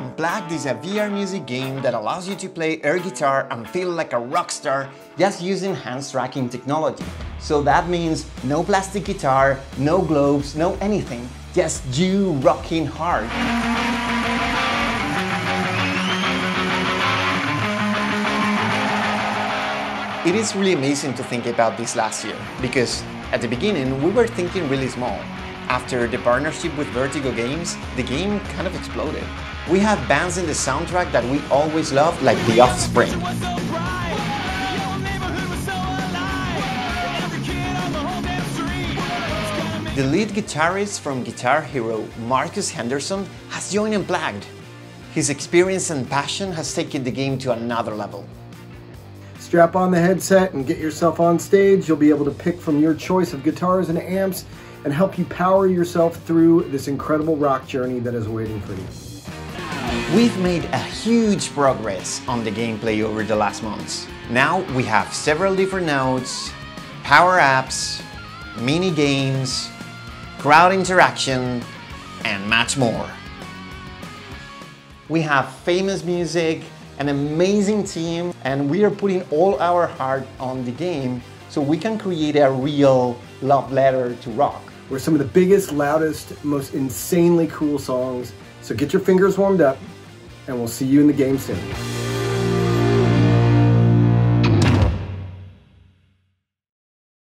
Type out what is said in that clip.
Unplugged is a VR music game that allows you to play air guitar and feel like a rock star just using hands tracking technology. So that means no plastic guitar, no gloves, no anything, just you rocking hard. It is really amazing to think about this last year, because at the beginning we were thinking really small. After the partnership with Vertigo Games, the game kind of exploded. We have bands in the soundtrack that we always loved, like The Offspring. The lead guitarist from Guitar Hero, Marcus Henderson, has joined Unplugged. His experience and passion has taken the game to another level. Strap on the headset and get yourself on stage. You'll be able to pick from your choice of guitars and amps and help you power yourself through this incredible rock journey that is waiting for you. We've made a huge progress on the gameplay over the last months. Now we have several different nodes, power-ups, mini-games, crowd interaction, and much more. We have famous music, an amazing team, and we are putting all our heart on the game so we can create a real love letter to rock. We're some of the biggest, loudest, most insanely cool songs. So get your fingers warmed up, and we'll see you in the game soon.